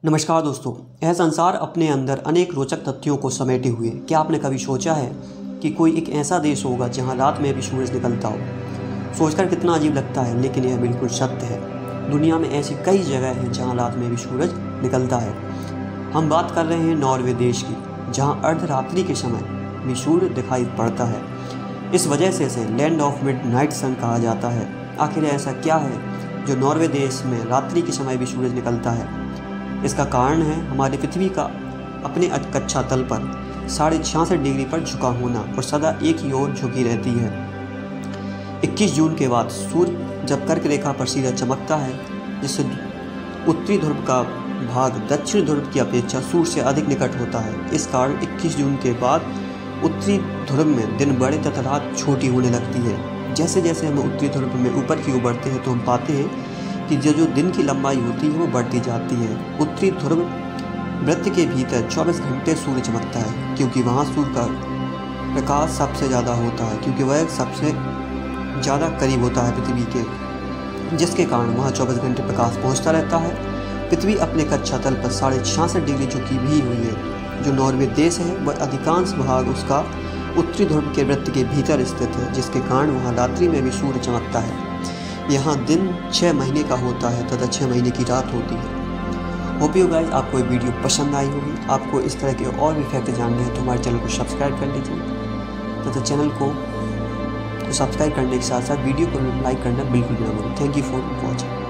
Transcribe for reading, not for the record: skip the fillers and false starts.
नमस्कार दोस्तों, यह संसार अपने अंदर अनेक रोचक तथ्यों को समेटे हुए। क्या आपने कभी सोचा है कि कोई एक ऐसा देश होगा जहां रात में भी सूरज निकलता हो? सोचकर कितना अजीब लगता है, लेकिन यह बिल्कुल सत्य है। दुनिया में ऐसी कई जगह हैं जहां रात में भी सूरज निकलता है। हम बात कर रहे हैं नॉर्वे देश की, जहाँ अर्धरात्रि के समय भी सूर्य दिखाई पड़ता है। इस वजह से इसे लैंड ऑफ मिडनाइट सन कहा जाता है। आखिर ऐसा क्या है जो नॉर्वे देश में रात्रि के समय भी सूरज निकलता है? इसका कारण है हमारी पृथ्वी का अपने कक्षा तल पर 66.5 डिग्री पर झुका होना और सदा एक ही ओर झुकी रहती है। 21 जून के बाद सूर्य जब कर्क रेखा पर सीधा चमकता है, जिससे उत्तरी ध्रुव का भाग दक्षिण ध्रुव की अपेक्षा सूर्य से अधिक निकट होता है। इस कारण 21 जून के बाद उत्तरी ध्रुव में दिन बड़े तथा रात छोटी होने लगती है। जैसे जैसे हम उत्तरी ध्रुव में ऊपर की ओर बढ़ते हैं तो हम पाते हैं कि जो दिन की लंबाई होती है वो बढ़ती जाती है। उत्तरी ध्रुव वृत्त के भीतर 24 घंटे सूर्य चमकता है, क्योंकि वहाँ सूर्य का प्रकाश सबसे ज़्यादा होता है, क्योंकि वह सबसे ज़्यादा करीब होता है पृथ्वी के, जिसके कारण वहाँ 24 घंटे प्रकाश पहुँचता रहता है। पृथ्वी अपने कक्षा तल पर 66.5 डिग्री झुकी भी हुई है। जो नॉर्वे देश है वह अधिकांश भाग उसका उत्तरी ध्रुव के वृत्त के भीतर स्थित है, जिसके कारण वहाँ रात्रि में भी सूर्य चमकता है। यहाँ दिन 6 महीने का होता है तथा 6 महीने की रात होती है। होप यू गाइस आपको ये वीडियो पसंद आई होगी। आपको इस तरह के और भी फैक्ट जानने हैं तो हमारे चैनल को सब्सक्राइब कर लीजिए तथा चैनल को सब्सक्राइब करने के साथ साथ वीडियो को लाइक करना बिल्कुल ना भूलें। Thank you for watching.